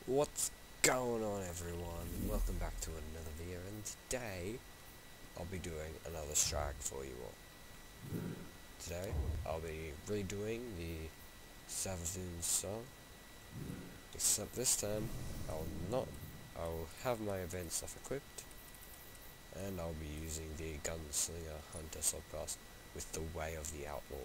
What's going on, everyone? Welcome back to another video, and today I'll be doing another strike for you all. Today I'll be redoing the SAVATHUNS song, except this time I'll have my event stuff equipped, and I'll be using the gunslinger hunter subclass with the way of the outlaw.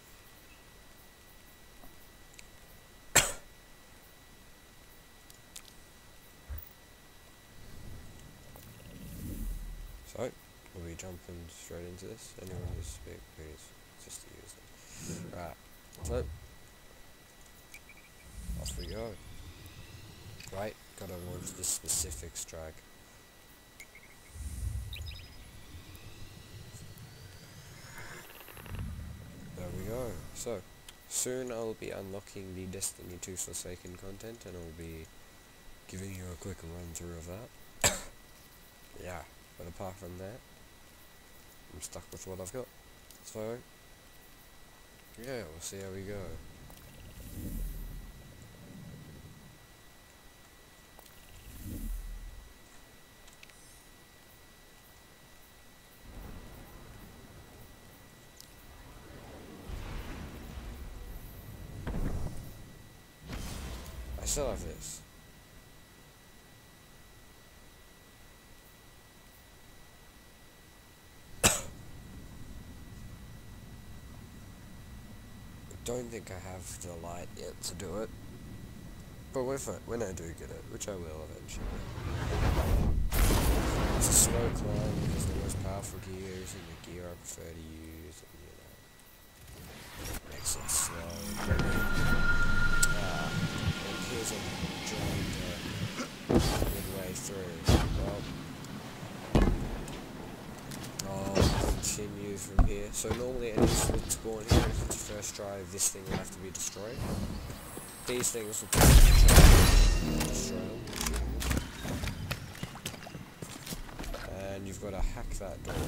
So, we'll be jumping straight into this. Anyone who's speak, please, just to use it. Right, so, off we go. Right, gotta launch this specific strike. There we go. So, soon I'll be unlocking the Destiny 2 Forsaken content, and I'll be giving you a quick run through of that. Yeah. But apart from that, I'm stuck with what I've got. So, yeah, we'll see how we go. I still have this. Don't think I have the light yet to do it, but when I do get it, which I will eventually. It's a slow climb because the most powerful gears and the gear I prefer to use, and makes it slow. It appears I'm joined midway through. Well, continue from here. So normally enemies would spawn here. If it's your first try, this thing will have to be destroyed. These things will destroy them. And you've got to hack that door.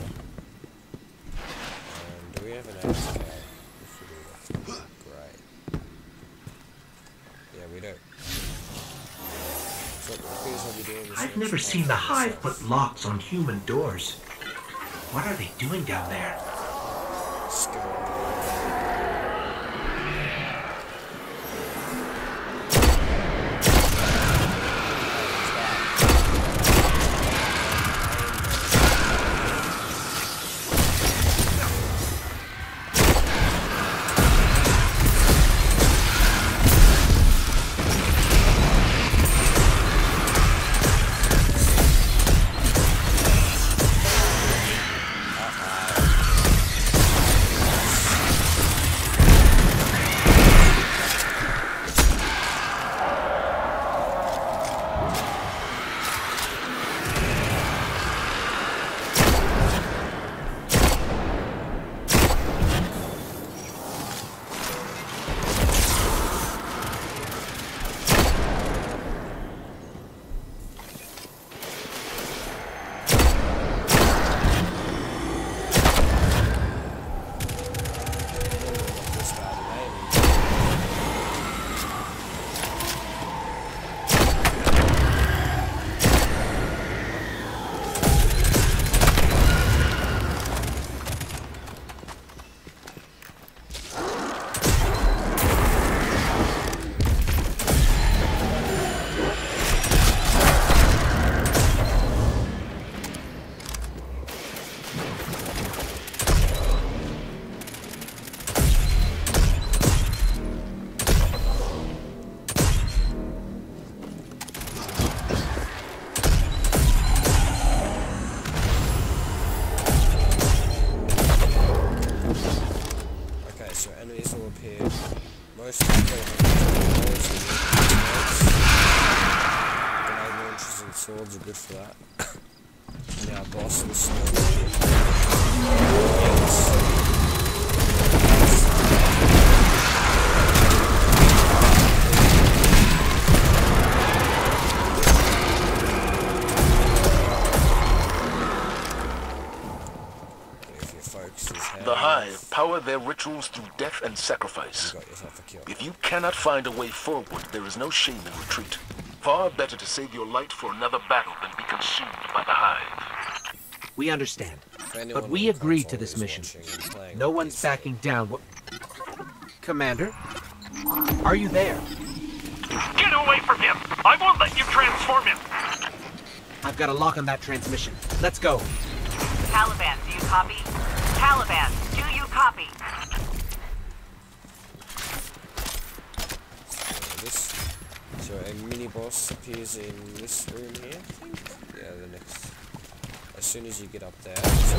And do we have an AFK? If we do, that's great. Yeah, we do. So it appears I'll be doing this. I've never seen the Hive put locks on human doors. What are they doing down there? Most of the grenade launchers and swords are good for that. And our boss will spawn. The Hive power their rituals through death and sacrifice. If you cannot find a way forward, there is no shame in retreat. Far better to save your light for another battle than be consumed by the hive. We understand. For anyone But on we the agreed to console this who's mission. watching and playing No on one's PC. backing down. Commander? Are you there? Get away from him! I won't let you transform him! I've got a lock on that transmission. Let's go. Taliban, do you copy? Taliban, do you copy? So a mini boss appears in this room here, I think. Yeah, the next. As soon as you get up there. So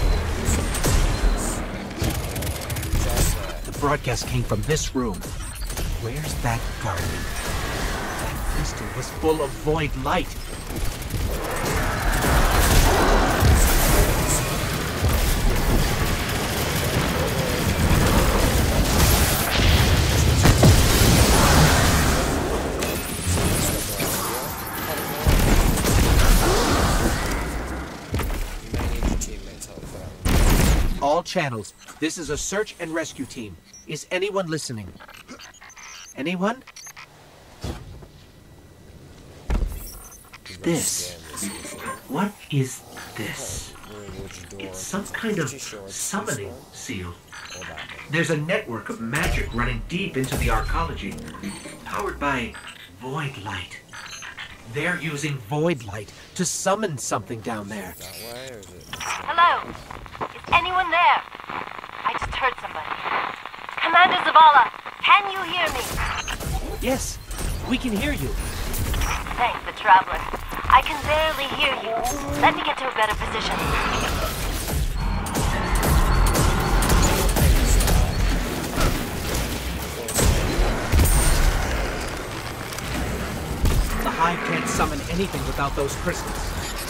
just there. The broadcast came from this room. Where's that guardian? That crystal was full of void light. All channels. This is a search and rescue team. Is anyone listening? Anyone? This. What is this? It's some kind of summoning seal. There's a network of magic running deep into the arcology, powered by void light. They're using void light to summon something down there. That way, or is it? Hello? Is anyone there? I just heard somebody. Commander Zavala, can you hear me? Yes, we can hear you. Thanks, the Traveler. I can barely hear you. Let me get to a better position. The Hive can't summon anything without those crystals.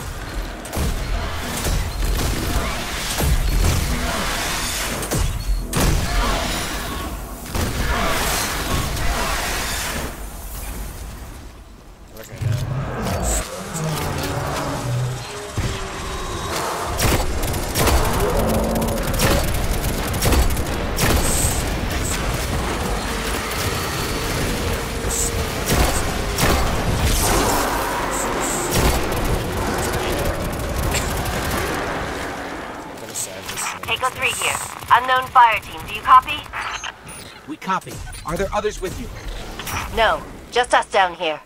Echo 3 here. Unknown fire team, do you copy? We copy. Are there others with you? No, just us down here.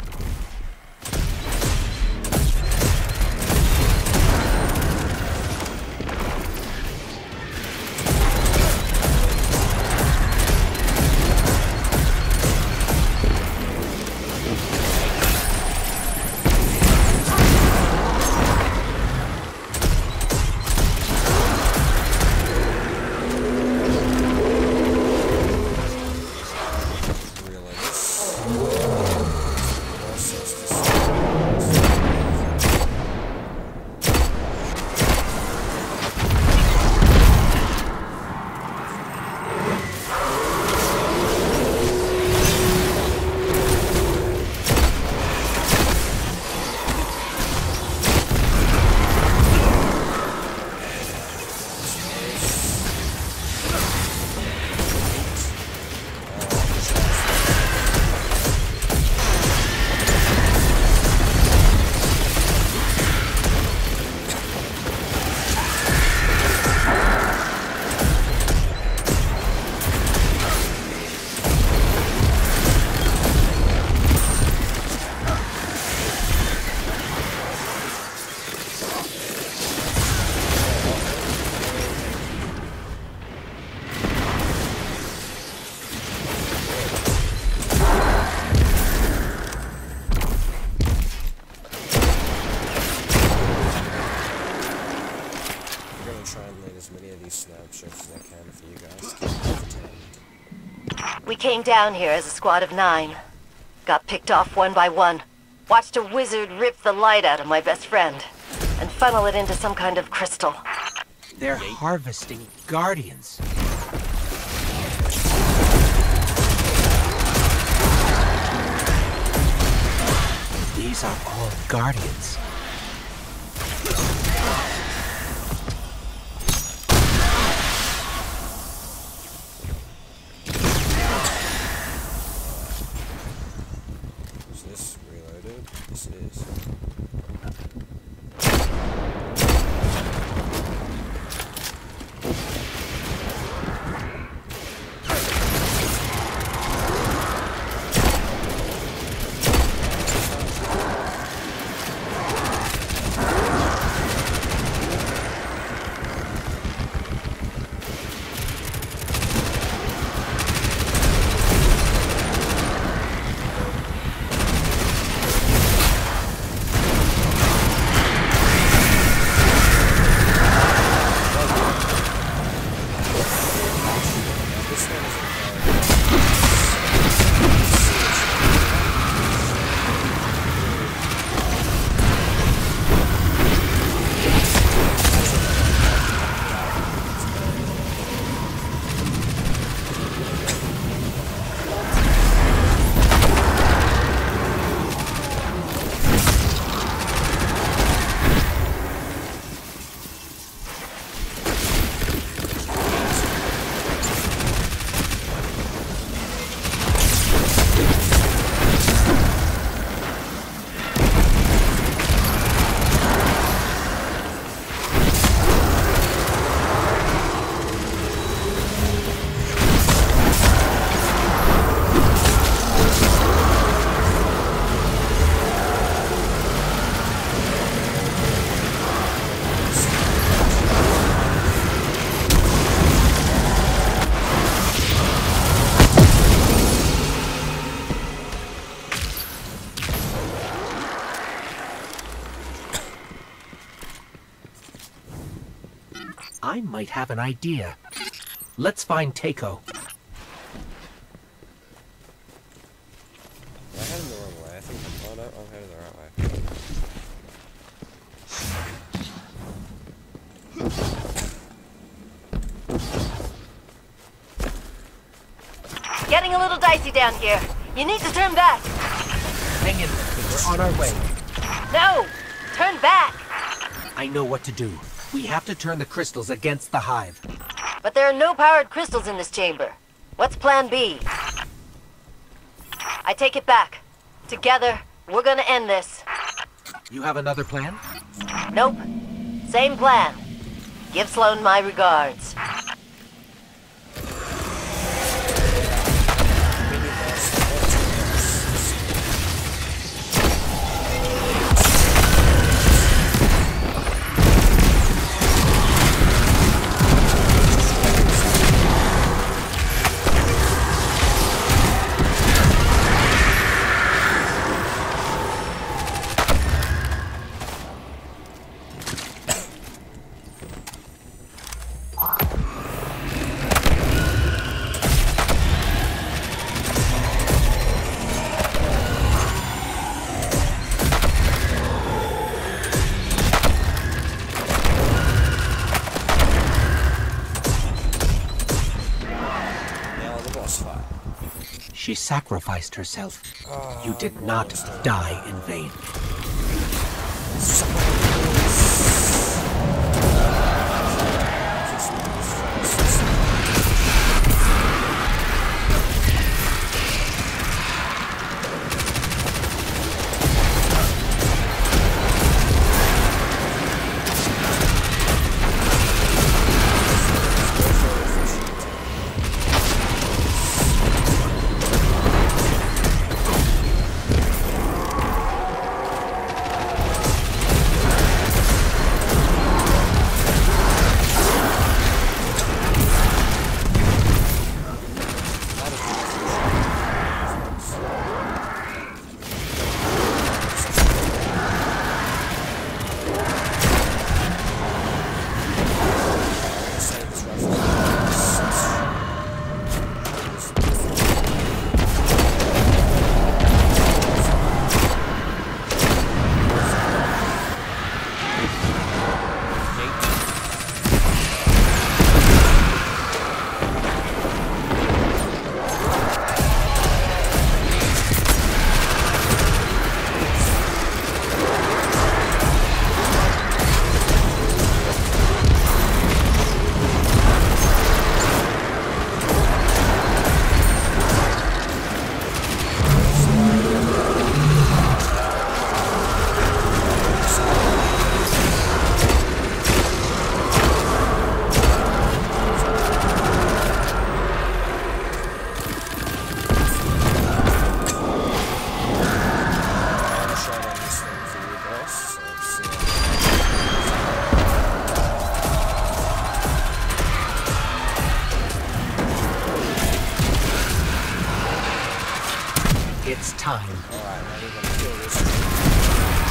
We came down here as a squad of 9. Got picked off one by one. Watched a wizard rip the light out of my best friend and funnel it into some kind of crystal. They're harvesting guardians. These are all guardians. Is this reloaded? Yes, it is. I might have an idea. Let's find Takeo. I headed the wrong way. I think. Oh no, I'm headed the right way. Getting a little dicey down here. You need to turn back. Hang in there. We're on our way. No! Turn back! I know what to do. We have to turn the crystals against the hive. But there are no powered crystals in this chamber. What's plan B? I take it back. Together, we're gonna end this. You have another plan? Nope. Same plan. Give Sloan my regards. She sacrificed herself. You did not die in vain. time. Alright, now we're gonna kill this.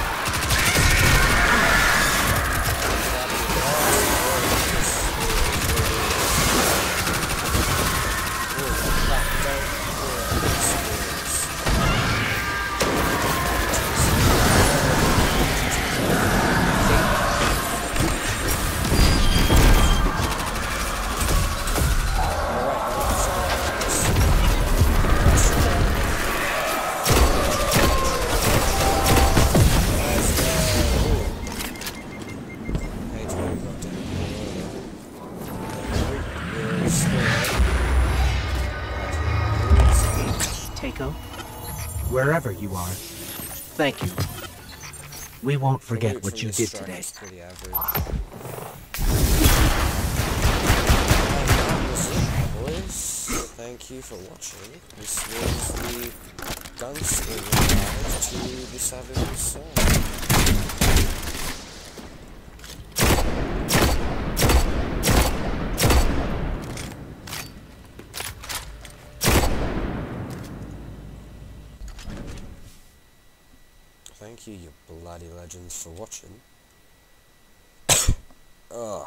Takeo, wherever you are, thank you. We won't forget what you did today. Pretty average. Boys, thank you for watching. This was the gunslinger guide to the SAVATHUNS song. Thank you, you bloody legends, for watching. Ugh.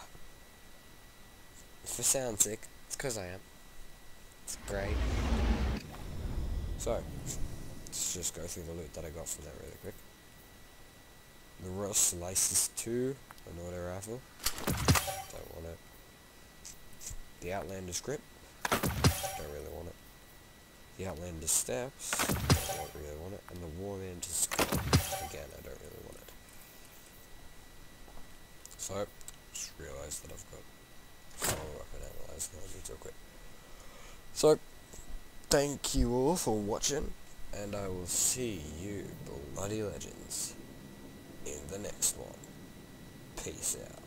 If I sound sick, it's because I am. It's great. So, let's just go through the loot that I got from that really quick. The Royal Slices 2, an auto rifle. Don't want it. The Outlander's Grip. Don't really want it. The Outlander Steps. Don't really want it. And the Warman's Skull. Again, I don't really want it. So, just realised that I've got Solar Weapon Analyzer and I need to equip. So, thank you all for watching, and I will see you bloody legends in the next one. Peace out.